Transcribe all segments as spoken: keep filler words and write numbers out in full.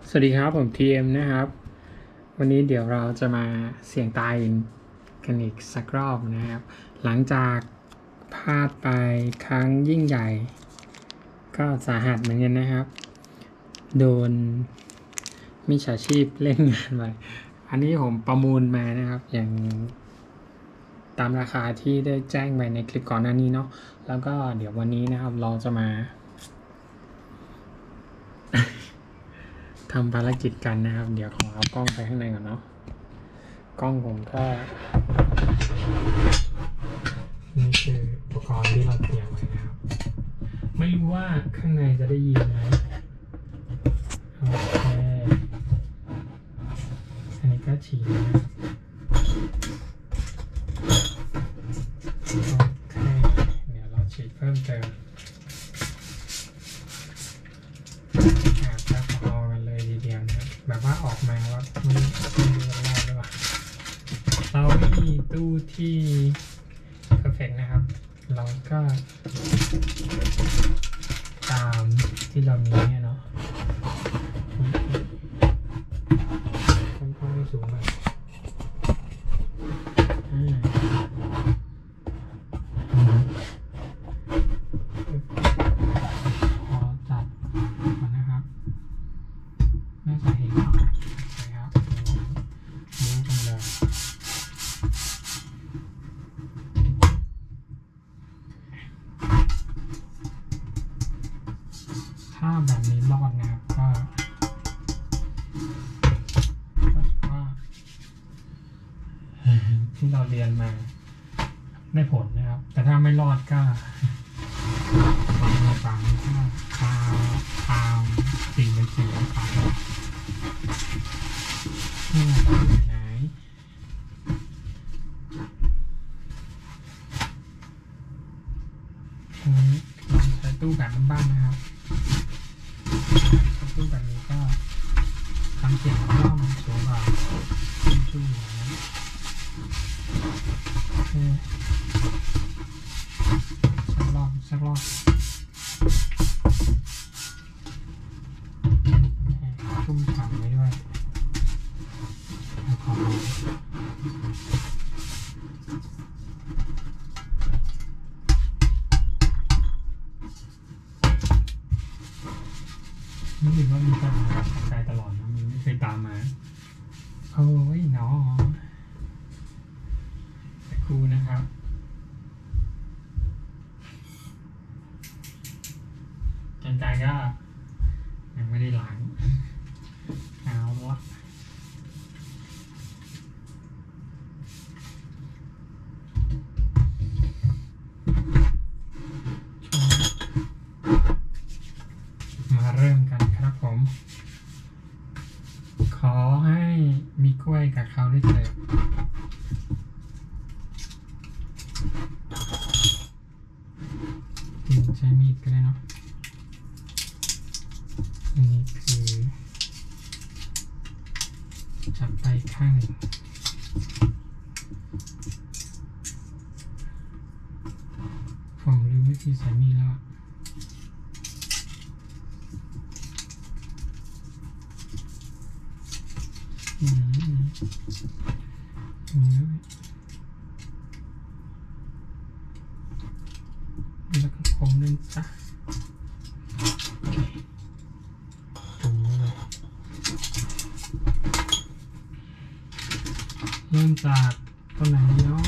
สวัสดีครับผม ที เอ็ม นะครับวันนี้เดี๋ยวเราจะมาเสี่ยงตายกันอีกสักรอบนะครับหลังจากพลาดไปครั้งยิ่งใหญ่ก็สาหัสเหมือนกันนะครับโดนมิจฉาชีพเล่นงานไปอันนี้ผมประมูลมานะครับอย่างตามราคาที่ได้แจ้งไปในคลิปก่อนหน้านี้เนาะแล้วก็เดี๋ยววันนี้นะครับเราจะมาทำภารกิจกันนะครับเดี๋ยวขอเอากล้องไปข้างในก่อนเนาะกล้องผมก็นี่คืออุปกรณ์ที่เราเตรียมไว้นะครับไม่รู้ว่าข้างในจะได้ยินไหมโอเคอันนี้ก็ฉีดนะโอเคเดี๋ยวเราฉีดเพิ่มเติมแบบว่าออกมาว่าไม่ไม่รู้กันแล้วหรือเปล่าเราไม่มีตู้ที่ perfect นะครับเราก็ตามที่เรามีเนี่ยเนาะค่อนข้างสูงเลยพอจัดก่อนนะครับน่าจะเห็นครับนะครับดูกันเลยถ้าแบบนี้รอดนะครับก็ว่าที่เราเรียนมาได้ผลนะครับแต่ถ้าไม่รอดก็ฟังฟังก็ตามตามสิ่งเป็นสิ่งไปไหนลองใช้ตู้แบบบ้านๆนะครับตู้แบบนี้ก็ทำเสียงร่อมสูงกว่าชุ่มชุ่มอย่างนี้สักรอบสักรอบชุ่มฉ่ำไว้ด้วยขอรู้สึกว่ามีปัญหากับใจตลอดนะมันไม่เคยตามมาโอ้ยน้องแต่ครูนะครับกันใจก็ยังไม่ได้ล้างเอาละมาเริ่มกันครับผมขอให้มีกล้วยกับเขาด้วยเถิดใช้มีดก็ได้เนาะอันนี้คือจับไปข้างหนึ่งผมลืมวิธีใช้มีดแล้วอืมอืมแล้วก็คมเล่นจ้ะจุ่มเลยเริ่มจากต้นไหนเนาะ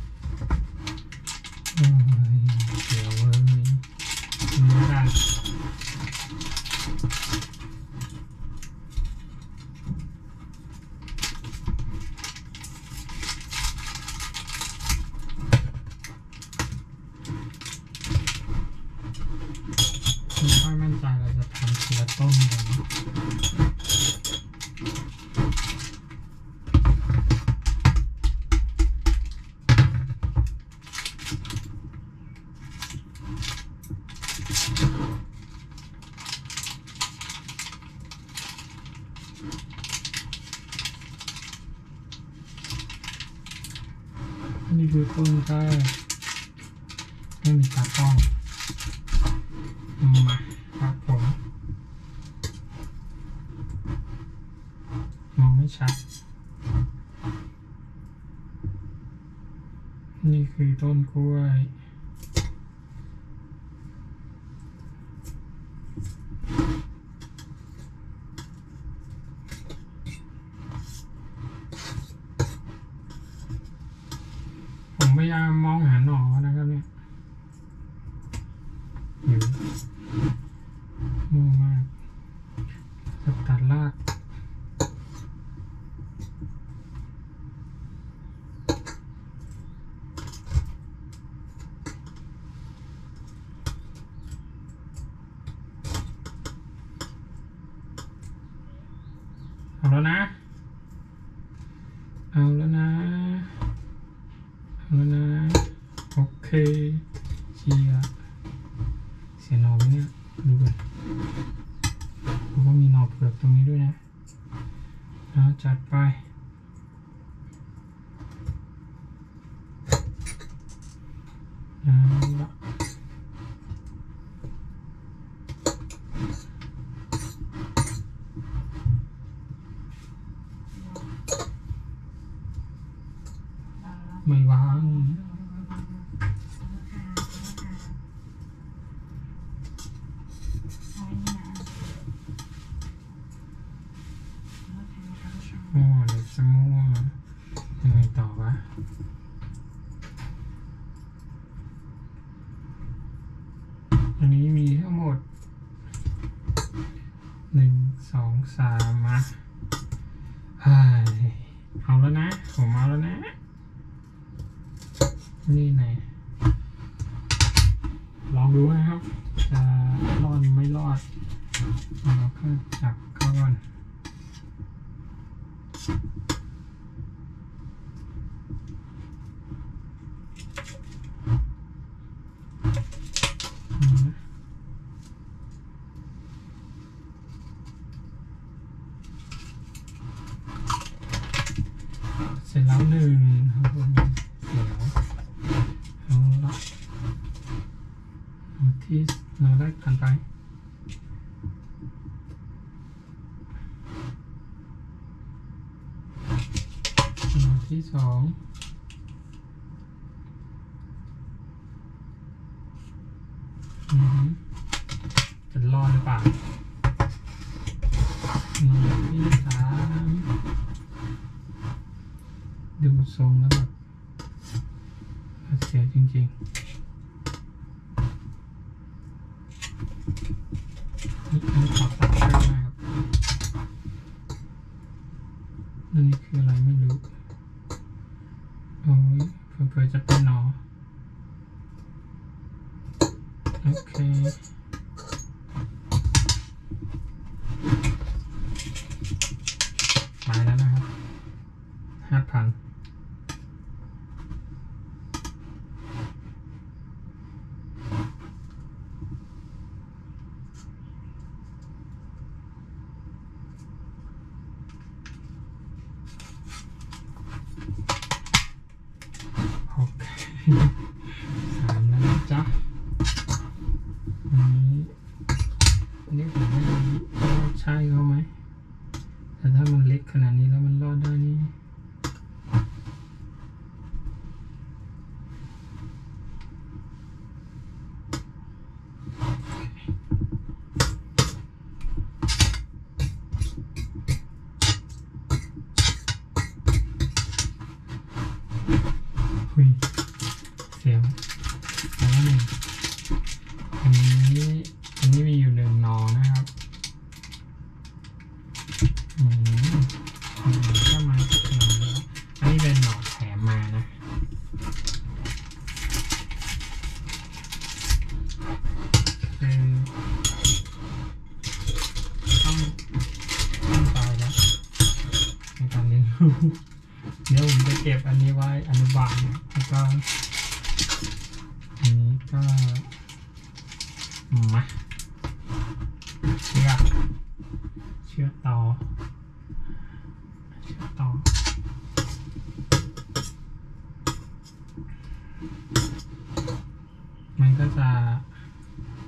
โอ้ยเดี๋ยวเว้ยนี่กันไม่ค่อยมั่นใจเราจะทำทีละต้นเลยนะนี่คือต้นแรกไม่มีตากล้องมาครับผมให้ชัดนี่คือต้นกล้วยผมพยายามมองหาหน่อนะครับเนี่ยอยู่มั่วมากจะตัดรากเอาแล้วนะเอาแล้วนะเอาแล้วนะโอเคเชียร์เสียหนอไหมเนี่ยดูกันดูว่ามีหนอเผือกตรงนี้ด้วยนะแล้วจัดไปเอาละไม่วางมั่วเลยจะมั่วยังไงต่อวะอันนี้มีทั้งหมดหนึ่งสองสามมาเอาแล้วนะผมเอาแล้วนะนี่ไงลองดูนะครับจะรอดไม่รอดเราก็จับเข้าก่อนเสร็จแล้วหนึ่งครับผมเดี๋ยวเอาละที่เราได้ผ่านไปที่สองจะรอดหรือเปล่าที่สามดูทรงแล้วแบบเสียจริงๆนี่อันนี้ขอตัดเชือกนะครับนี่คืออะไรไม่รู้โอ้ยเผื่อจะเป็นหนอโอเคมาแล้วนะครับห้าพันโอเคสามแล้วนะจ๊ะอันนี้อันนี้ผมไม่รู้ว่าใช่เขาไหมแต่ถ้ามันเล็กขนาดนี้แล้วมันรอดได้นี่คุยเสียงแล้วหนึ่งอันนี้อันนี้มีอยู่หนึ่งหนอนะครับอืมก็มาสักหน่อยแล้วอันนี้เป็นหนอแถมมานะคือต้องต้องตายแล้วในการเรียนรู้เดี๋ยวผมจะเก็บอันนี้ไว้อนุบาลแล้วก็อันนี้ก็มาเชือกเชือกต่อเชือกต่อมันก็จะ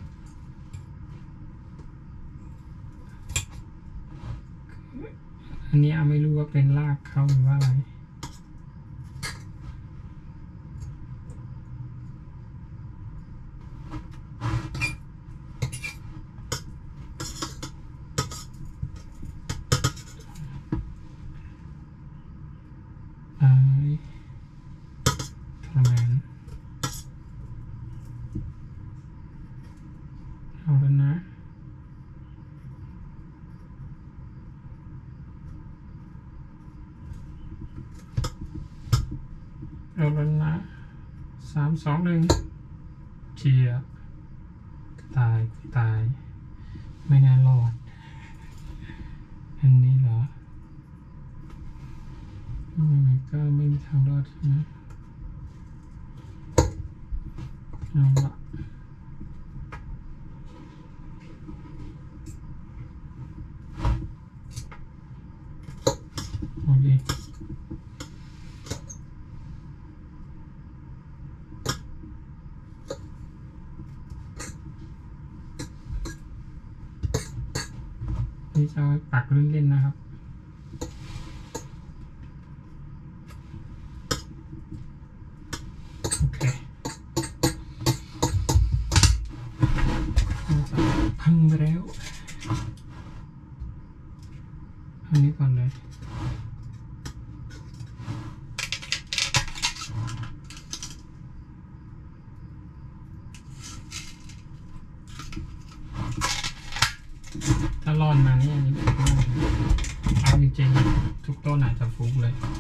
อันนนี้ไม่รู้ว่าเป็นรากเขาหรือว่าอะไรไอ้ทรมานเอาแล้วนะเอาแล้วนะสามสองหนึ่งเชียตายตายไม่น่ารอดอันนี้เหรออืมก็ไม่มีทางรอดใช่ไหมเอาละโอเคนี่จะเอาปักเล่นๆนะครับโอเคพังไปแล้วอันนี้ก่อนเลยถ้ารอดมานี่อันนี้ถูกมากเอาจริงๆทุกต้นอาจจะฟุกเลย